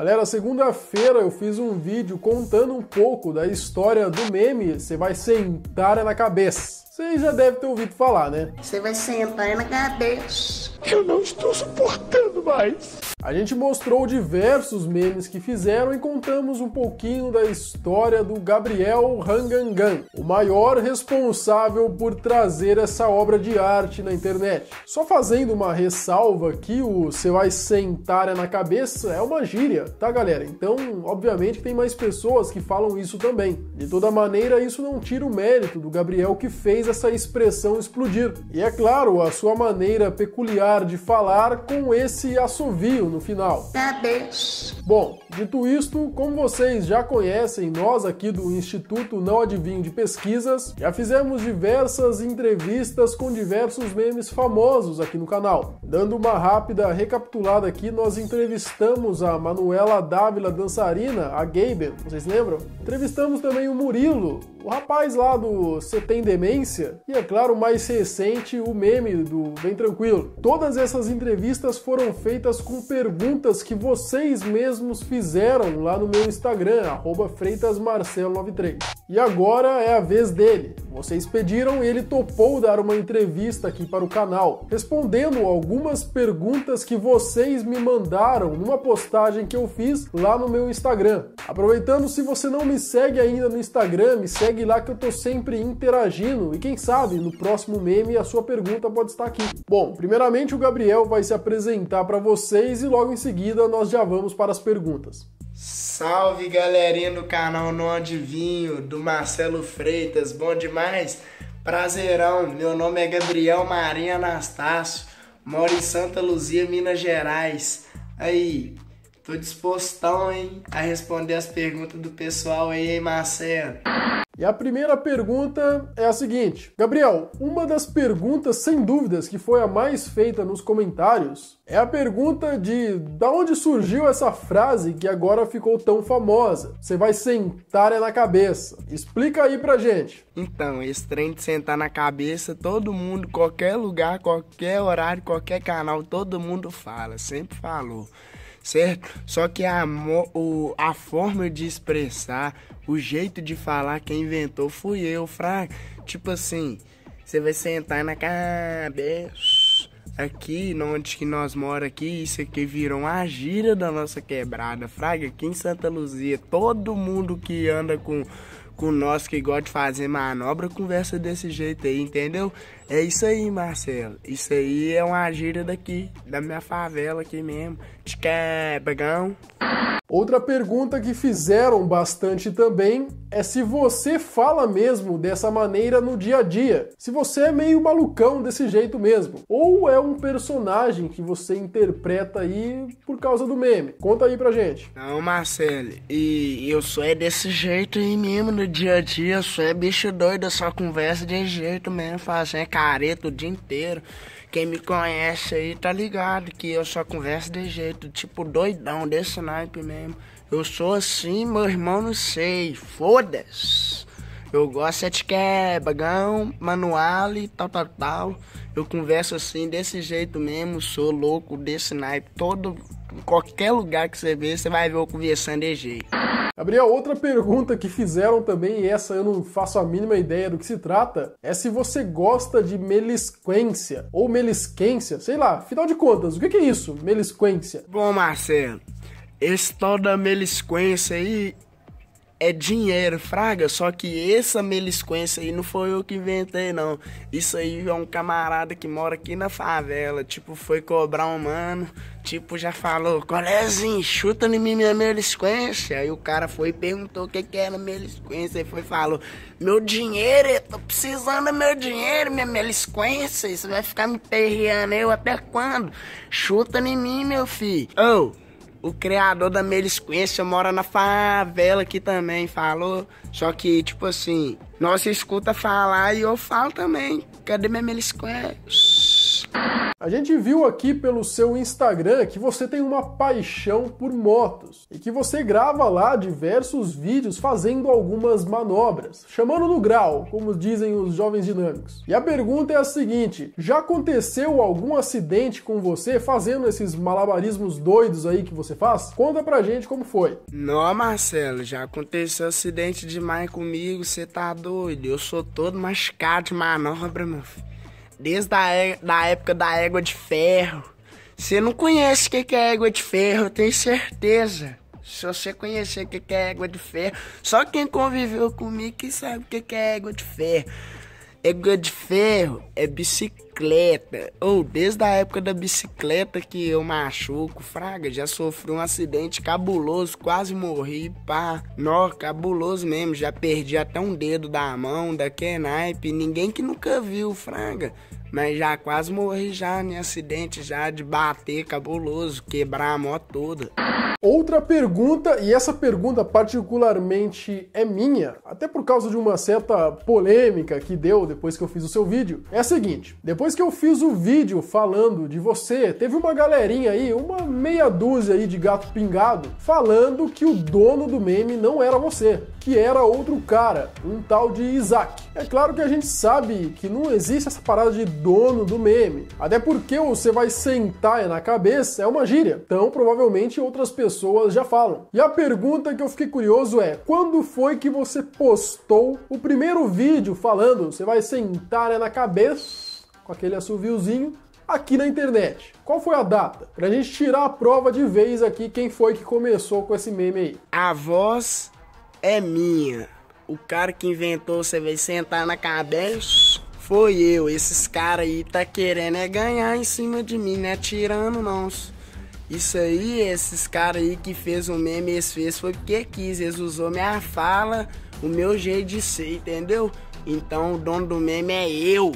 Galera, segunda-feira eu fiz um vídeo contando um pouco da história do meme "Você vai sentar na cabeça". Vocês já devem ter ouvido falar, né? Você vai sentar na cabeça. Eu não estou suportando mais. A gente mostrou diversos memes que fizeram e contamos um pouquinho da história do Gabriel Rangangan, o maior responsável por trazer essa obra de arte na internet. Só fazendo uma ressalva que o "você vai sentar na cabeça" é uma gíria, tá, galera? Então, obviamente, tem mais pessoas que falam isso também. De toda maneira, isso não tira o mérito do Gabriel que fez essa expressão explodir. E é claro, a sua maneira peculiar de falar com esse assovio no final. Cabeça. Bom, dito isto, como vocês já conhecem, nós aqui do Instituto Não Adivinho de Pesquisas já fizemos diversas entrevistas com diversos memes famosos aqui no canal. Dando uma rápida recapitulada aqui, nós entrevistamos a Manuela Dávila dançarina, a Gaben, vocês lembram? Entrevistamos também o Murilo, o rapaz lá do Cê Tem Demência, e é claro, mais recente, o meme do Bem Tranquilo. Todas essas entrevistas foram feitas com perguntas que vocês mesmos fizeram lá no meu Instagram, @freitasmarcelo93. E agora é a vez dele. Vocês pediram e ele topou dar uma entrevista aqui para o canal, respondendo algumas perguntas que vocês me mandaram numa postagem que eu fiz lá no meu Instagram. Aproveitando, se você não me segue ainda no Instagram, me segue lá que eu tô sempre interagindo e quem sabe no próximo meme a sua pergunta pode estar aqui. Bom, primeiramente o Gabriel vai se apresentar para vocês e logo em seguida nós já vamos para as perguntas. Salve galerinha do canal Não Adivinho, do Marcelo Freitas, bom demais? Prazerão, meu nome é Gabriel Marinho Anastácio, moro em Santa Luzia, Minas Gerais. Aí, tô dispostão, hein, a responder as perguntas do pessoal aí, hein, Marcelo? E a primeira pergunta é a seguinte: Gabriel, uma das perguntas, sem dúvidas, que foi a mais feita nos comentários é a pergunta de da onde surgiu essa frase que agora ficou tão famosa. Você vai sentar na cabeça. Explica aí pra gente. Então, esse trem de sentar na cabeça, todo mundo, qualquer lugar, qualquer horário, qualquer canal, todo mundo fala, sempre falou. Certo? Só que a forma de expressar, o jeito de falar, quem inventou fui eu, fraga. Tipo assim, você vai sentar na cabeça. Aqui, onde que nós moramos aqui, isso aqui virou uma gíria da nossa quebrada, fraga. Aqui em Santa Luzia, todo mundo que anda com nós que gosta de fazer manobra conversa desse jeito aí, entendeu? É isso aí, Marcelo. Isso aí é uma gíria daqui, da minha favela aqui mesmo. De quebrão. Outra pergunta que fizeram bastante também é se você fala mesmo dessa maneira no dia a dia. Se você é meio malucão desse jeito mesmo. Ou é um personagem que você interpreta aí por causa do meme. Conta aí pra gente. Não, Marcelo. E eu sou desse jeito aí mesmo no dia a dia. Eu sou bicho doido, eu só converso de jeito mesmo. Fazendo careta o dia inteiro. Quem me conhece aí tá ligado que eu só converso de jeito, tipo doidão, desse naipe mesmo. Eu sou assim, meu irmão, não sei, foda-se. Eu gosto de quebrão, manual e tal. Eu converso assim, desse jeito mesmo, sou louco desse naipe. Em qualquer lugar que você vê, você vai ver eu conversando de jeito. Gabriel, outra pergunta que fizeram também, e essa eu não faço a mínima ideia do que se trata, é se você gosta de melisquência, ou melisquência, sei lá, afinal de contas, o que é isso, melisquência? Bom, Marcelo, esse tal da melisquência aí é dinheiro, fraga, só que essa melisquência aí não foi eu que inventei, não. Isso aí é um camarada que mora aqui na favela, tipo, foi cobrar um mano, tipo, já falou, colezinho, chuta em mim minha melisquência. Aí o cara foi e perguntou o que era melisquência, e foi e falou, meu dinheiro, eu tô precisando do meu dinheiro, minha melisquência, você vai ficar me perreando eu até quando? Chuta em mim, meu filho. O criador da melisquência mora na favela aqui também, falou. Só que, tipo assim, nós escuta falar e eu falo também. Cadê minha melisquência? A gente viu aqui pelo seu Instagram que você tem uma paixão por motos e que você grava lá diversos vídeos fazendo algumas manobras, chamando no grau, como dizem os jovens dinâmicos. E a pergunta é a seguinte: já aconteceu algum acidente com você fazendo esses malabarismos doidos aí que você faz? Conta pra gente como foi. Não, Marcelo, já aconteceu acidente demais comigo, você tá doido? Eu sou todo machucado de manobra, meu filho. Desde a época da égua de ferro. Você não conhece o que é égua de ferro, eu tenho certeza. Se você conhecer o que é égua de ferro, só quem conviveu comigo que sabe o que é égua de ferro. Égua de ferro é bicicleta. Desde a época da bicicleta que eu machuco, fraga, já sofri um acidente cabuloso, quase morri, pá. Nó, cabuloso mesmo, já perdi até um dedo da mão, daquele naipe, ninguém que nunca viu, fraga. Mas já quase morri já em acidente já de bater cabuloso, quebrar a moto toda. Outra pergunta, e essa pergunta particularmente é minha, até por causa de uma certa polêmica que deu depois que eu fiz o seu vídeo, é a seguinte: depois que eu fiz o vídeo falando de você, teve uma galerinha aí, uma meia dúzia aí de gato pingado, falando que o dono do meme não era você, que era outro cara, um tal de Isaac. É claro que a gente sabe que não existe essa parada de dono do meme, até porque o "você vai sentar na cabeça" é uma gíria, então provavelmente outras pessoas já falam. E a pergunta que eu fiquei curioso é: quando foi que você postou o primeiro vídeo falando "você vai sentar na cabeça" com aquele assoviozinho aqui na internet? Qual foi a data? Pra gente tirar a prova de vez aqui quem foi que começou com esse meme aí. A voz é minha. O cara que inventou "você vai sentar na cabeça" foi eu. Esses caras aí tá querendo é ganhar em cima de mim, não é tirando não. Isso aí, esses caras aí que fez o meme, eles fez foi porque quis, eles usou minha fala, o meu jeito de ser, entendeu? Então o dono do meme é eu.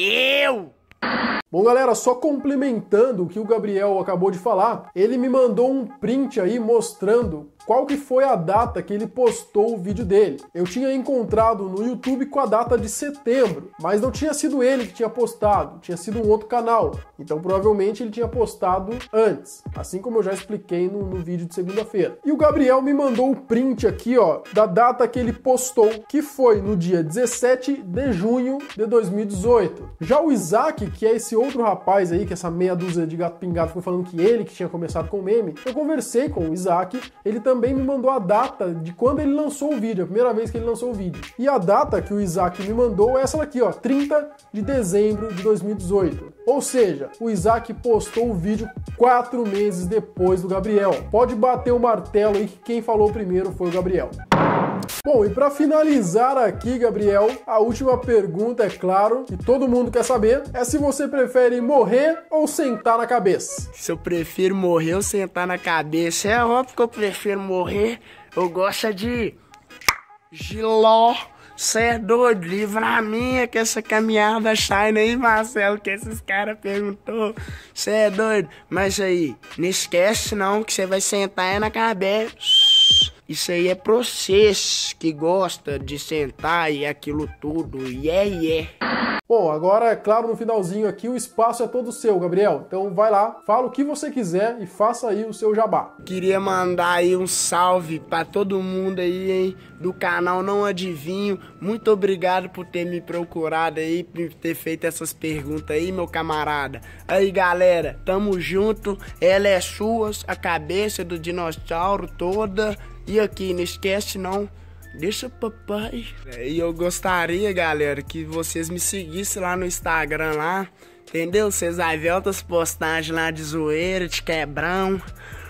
Bom, galera, só complementando o que o Gabriel acabou de falar, ele me mandou um print aí mostrando qual que foi a data que ele postou o vídeo dele. Eu tinha encontrado no YouTube com a data de setembro, mas não tinha sido ele que tinha postado, tinha sido um outro canal. Então provavelmente ele tinha postado antes, assim como eu já expliquei no vídeo de segunda-feira. E o Gabriel me mandou o print aqui, ó, da data que ele postou, que foi no dia 17 de junho de 2018. Já o Isaac, que é esse outro rapaz aí, que essa meia dúzia de gato pingado ficou falando que ele que tinha começado com o meme, eu conversei com o Isaac, ele também me mandou a data de quando ele lançou o vídeo, a primeira vez que ele lançou o vídeo. E a data que o Isaac me mandou é essa daqui, ó, 30 de dezembro de 2018. Ou seja, o Isaac postou o vídeo 4 meses depois do Gabriel. Pode bater o martelo aí que quem falou primeiro foi o Gabriel. Bom, e para finalizar aqui, Gabriel, a última pergunta, é claro, que todo mundo quer saber, é se você prefere morrer ou sentar na cabeça. Se eu prefiro morrer ou sentar na cabeça, é óbvio que eu prefiro morrer. Eu gosto de giló. Cê é doido, livra a minha que essa caminhada shine aí, Marcelo, que esses caras perguntou. Cê é doido, mas aí, não esquece não que você vai sentar na cabeça. Isso aí é pra vocês que gosta de sentar e aquilo tudo, Bom, agora, é claro, no finalzinho aqui, o espaço é todo seu, Gabriel. Então vai lá, fala o que você quiser e faça aí o seu jabá. Queria mandar aí um salve pra todo mundo aí, hein, do canal Não Adivinho. Muito obrigado por ter me procurado aí, por ter feito essas perguntas aí, meu camarada. Aí, galera, tamo junto. Ela é sua, a cabeça do dinossauro toda. E aqui, não esquece não, deixa papai. E eu gostaria, galera, que vocês me seguissem lá no Instagram lá, entendeu? Vocês vão ver outras postagens lá de zoeira, de quebrão,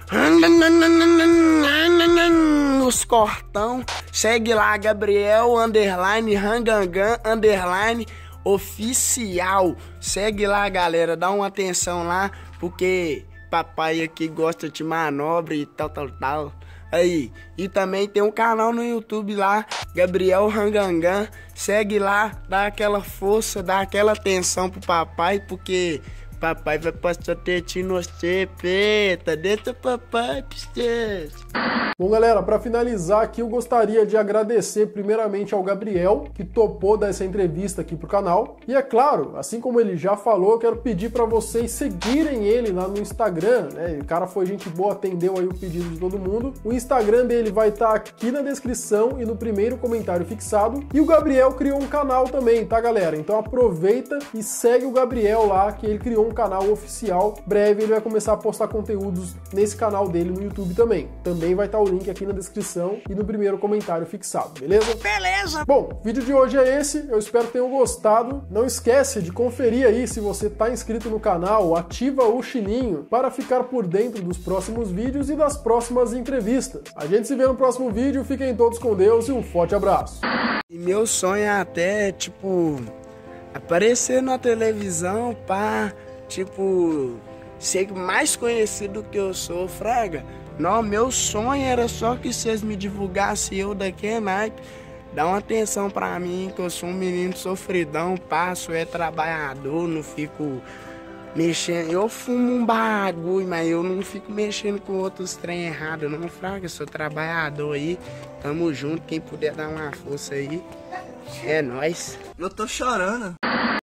os cortão. Segue lá, Gabriel _Rangangan_ oficial. Segue lá, galera, dá uma atenção lá, porque papai aqui gosta de manobra e tal. Aí, e também tem um canal no YouTube lá, Gabriel Rangangan. Segue lá, dá aquela força, dá aquela atenção pro papai, porque papai vai passar tetinho no você, peta. Deixa o papai pra vocês. Bom, galera, para finalizar aqui, eu gostaria de agradecer primeiramente ao Gabriel, que topou dar essa entrevista aqui pro canal. E é claro, assim como ele já falou, eu quero pedir para vocês seguirem ele lá no Instagram, né? O cara foi gente boa, atendeu aí o pedido de todo mundo. O Instagram dele vai estar aqui na descrição e no primeiro comentário fixado. E o Gabriel criou um canal também, tá, galera? Então aproveita e segue o Gabriel lá, que ele criou um canal oficial. Breve ele vai começar a postar conteúdos nesse canal dele no YouTube também. Também vai estar o link aqui na descrição e no primeiro comentário fixado, beleza? Beleza! Bom, o vídeo de hoje é esse, eu espero que tenham gostado. Não esquece de conferir aí se você está inscrito no canal, ativa o sininho para ficar por dentro dos próximos vídeos e das próximas entrevistas. A gente se vê no próximo vídeo, fiquem todos com Deus e um forte abraço. E meu sonho é até, tipo, aparecer na televisão, pá, tipo, ser mais conhecido que eu sou, fraga. Não, meu sonho era só que vocês me divulgassem eu daqui, naipe. Dá uma atenção pra mim, que eu sou um menino sofridão, passo, é trabalhador, não fico mexendo. Eu fumo um bagulho, mas eu não fico mexendo com outros trem errado, não, fraga. Sou trabalhador aí, tamo junto, quem puder dar uma força aí, é nóis. Eu tô chorando.